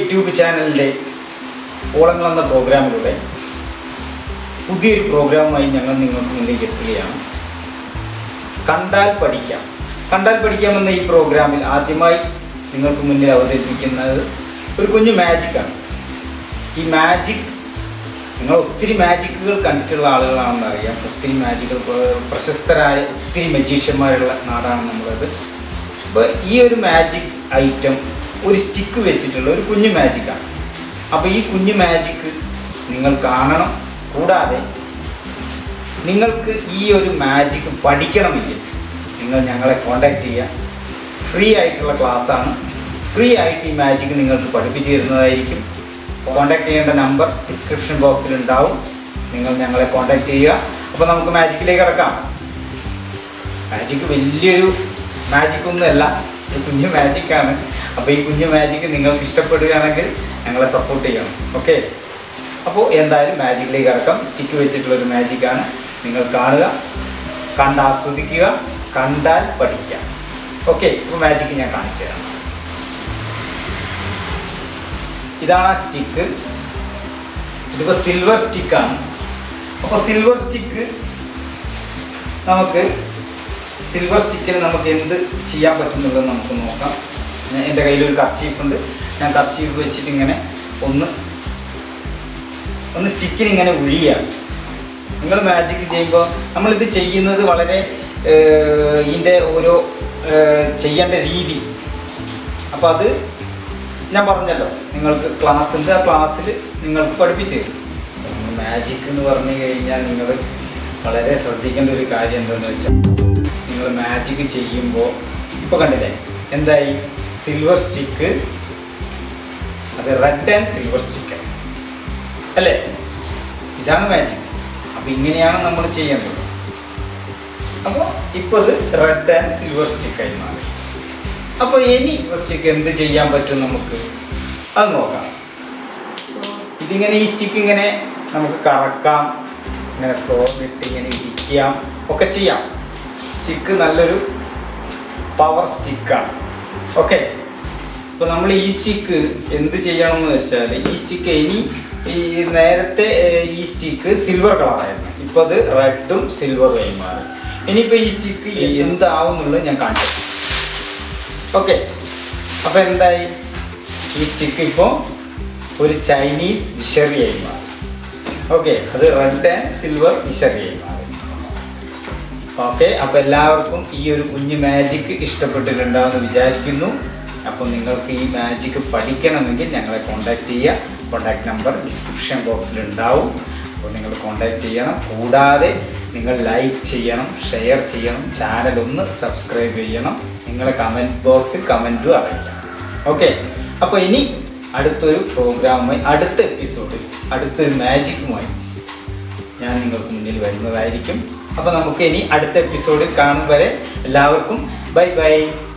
YouTube ചാനലിൻ്റെ ഓളങ്ങൾ എന്ന പ്രോഗ്രാമിലൂടെ പുതിയൊരു പ്രോഗ്രാമുമായി ഞങ്ങൾ നിങ്ങൾക്ക് മുന്നിലേക്ക് എത്തുകയാണ്. കണ്ടാൽ പഠിക്കാം. കണ്ടാൽ പഠിക്കാമെന്ന ഈ പ്രോഗ്രാമിൽ ആദ്യമായി നിങ്ങൾക്ക് മുന്നിൽ അവതരിപ്പിക്കുന്നത് ഒരു കുഞ്ഞു മാജിക്കാണ്. ഈ മാജിക് നിങ്ങൾ ഒത്തിരി മാജിക്കുകൾ കണ്ടിട്ടുള്ള ആളുകളാണെന്ന് അറിയാം. ഒത്തിരി മാജിക്കുകൾ, പ്രശസ്തരായ ഒത്തിരി മജീഷ്യന്മാരുള്ള നാടാണ് നമ്മളത്. അപ്പോൾ ഈ ഒരു മാജിക് ഐറ്റം ഒരു സ്റ്റിക്ക് വെച്ചിട്ടുള്ള ഒരു കുഞ്ഞു മാജിക്കാണ്. അപ്പോൾ ഈ കുഞ്ഞു മാജിക്ക് നിങ്ങൾ കാണണം. കൂടാതെ നിങ്ങൾക്ക് ഈ ഒരു മാജിക്ക് പഠിക്കണമെങ്കിൽ നിങ്ങൾ ഞങ്ങളെ കോൺടാക്റ്റ് ചെയ്യുക. ഫ്രീ ആയിട്ടുള്ള ക്ലാസ്സാണ്. ഫ്രീ ആയിട്ട് ഈ മാജിക്ക് നിങ്ങൾക്ക് പഠിപ്പിച്ചു തരുന്നതായിരിക്കും. കോൺടാക്റ്റ് ചെയ്യേണ്ട നമ്പർ ഡിസ്ക്രിപ്ഷൻ ബോക്സിൽ ഉണ്ടാവും. നിങ്ങൾ ഞങ്ങളെ കോൺടാക്റ്റ് ചെയ്യുക. അപ്പോൾ നമുക്ക് മാജിക്കിലേക്ക് കിടക്കാം. മാജിക്ക് വലിയൊരു മാജിക്കൊന്നുമല്ല, ഒരു കുഞ്ഞു മാജിക്കാണ്. അപ്പോൾ ഈ കുഞ്ഞു മാജിക്ക് നിങ്ങൾക്ക് ഇഷ്ടപ്പെടുകയാണെങ്കിൽ ഞങ്ങളെ സപ്പോർട്ട് ചെയ്യണം. ഓക്കെ, അപ്പോൾ എന്തായാലും മാജിക്കിലേക്ക് കിടക്കാം. സ്റ്റിക്ക് വെച്ചിട്ടുള്ളൊരു മാജിക്കാണ്. നിങ്ങൾ കാണുക, കണ്ടാസ്വദിക്കുക, കണ്ടാൽ പഠിക്കുക. ഓക്കെ, അപ്പോൾ മാജിക്ക് ഞാൻ കാണിച്ചു തരാം. ഇതാണ് ആ സ്റ്റിക്ക്. ഇതിപ്പോൾ സിൽവർ സ്റ്റിക്കാണ്. അപ്പോൾ സിൽവർ സ്റ്റിക്കിന് നമുക്ക് എന്ത് ചെയ്യാൻ പറ്റുന്നുള്ളത് നമുക്ക് നോക്കാം. എൻ്റെ കയ്യിലൊരു കർച്ചീഫ് ഉണ്ട്. ഞാൻ കർച്ചീഫ് വെച്ചിട്ട് ഇങ്ങനെ ഒന്ന് സ്റ്റിക്കിന് ഇങ്ങനെ ഒഴിയുക. നിങ്ങൾ മാജിക്ക് ചെയ്യുമ്പോൾ നമ്മളിത് ചെയ്യുന്നത് വളരെ ഇതിൻ്റെ ഓരോ ചെയ്യേണ്ട രീതി, അപ്പോൾ അത് ഞാൻ പറഞ്ഞല്ലോ, നിങ്ങൾക്ക് ക്ലാസ് ഉണ്ട്. ആ ക്ലാസ്സിൽ നിങ്ങൾക്ക് പഠിപ്പിച്ചു തരും. മാജിക് എന്ന് പറഞ്ഞു കഴിഞ്ഞാൽ നിങ്ങൾ വളരെ ശ്രദ്ധിക്കേണ്ട ഒരു കാര്യം എന്താണെന്ന് വെച്ചാൽ, നിങ്ങൾ മാജിക് ചെയ്യുമ്പോൾ ഇപ്പോൾ കണ്ടില്ലേ എന്തായി, സിൽവർ സ്റ്റിക്ക്, അത് റെഡ് ആൻഡ് സിൽവർ സ്റ്റിക്ക് അല്ലേ? ഇതാണ് മാജിക്. അപ്പോൾ ഇങ്ങനെയാണ് നമ്മൾ ചെയ്യേണ്ടത്. അപ്പോൾ ഇപ്പോൾ അത് റെഡ് ആൻഡ് സിൽവർ സ്റ്റിക്കായി മാറി. അപ്പോൾ ഇനി സ്റ്റിക്ക് എന്ത് ചെയ്യാൻ പറ്റും നമുക്ക് അത് നോക്കാം. ഇതിങ്ങനെ ഈ സ്റ്റിക്ക് ഇങ്ങനെ നമുക്ക് കറക്കാം, ഇങ്ങനെ ഫ്ലോറിലിട്ട് ഇങ്ങനെ ഇരിക്കാം, ഒക്കെ ചെയ്യാം. സ്റ്റിക്ക് നല്ലൊരു പവർ സ്റ്റിക്കാണ്. ഓക്കെ, അപ്പോൾ നമ്മൾ ഈ സ്റ്റിക്ക് എന്ത് ചെയ്യണമെന്ന് വെച്ചാൽ, ഈ സ്റ്റിക്ക് ഇനി ഈ നേരത്തെ ഈ സ്റ്റിക്ക് സിൽവർ കളറായിരുന്നു, ഇപ്പോൾ അത് റെഡും സിൽവറുമായി മാറി. ഇനിയിപ്പോൾ ഈ സ്റ്റിക്ക് എന്താവും എന്നുള്ളത് ഞാൻ കാണിച്ചു. ഓക്കെ, അപ്പോൾ എന്തായി, ഈ സ്റ്റിക്ക് ഇപ്പോൾ ഒരു ചൈനീസ് വിഷറിയായി മാറി. ഓക്കെ, അത് റെഡ് ആൻഡ് സിൽവർ വിഷറിയായി മാറി. ഓക്കെ, അപ്പോൾ എല്ലാവർക്കും ഈ ഒരു കുഞ്ഞു മാജിക്ക് ഇഷ്ടപ്പെട്ടിട്ടുണ്ടാവുമെന്ന് വിചാരിക്കുന്നു. അപ്പോൾ നിങ്ങൾക്ക് ഈ മാജിക്ക് പഠിക്കണമെങ്കിൽ ഞങ്ങളെ കോൺടാക്റ്റ് ചെയ്യുക. കോൺടാക്റ്റ് നമ്പർ ഡിസ്ക്രിപ്ഷൻ ബോക്സിലുണ്ടാവും. അപ്പോൾ നിങ്ങൾ കോൺടാക്റ്റ് ചെയ്യണം. കൂടാതെ നിങ്ങൾ ലൈക്ക് ചെയ്യണം, ഷെയർ ചെയ്യണം, ചാനലൊന്ന് സബ്സ്ക്രൈബ് ചെയ്യണം. നിങ്ങളെ കമൻറ്റ് ബോക്സിൽ കമൻറ്റും അറിയിക്കണം. ഓക്കെ, അപ്പോൾ ഇനി അടുത്തൊരു പ്രോഗ്രാമുമായി, അടുത്ത എപ്പിസോഡിൽ അടുത്തൊരു മാജിക്കുമായി ഞാൻ നിങ്ങൾക്ക് മുന്നിൽ വരുന്നതായിരിക്കും. അപ്പോൾ നമുക്ക് ഇനി അടുത്ത എപ്പിസോഡിൽ കാണും വരെ എല്ലാവർക്കും ബൈ ബൈ.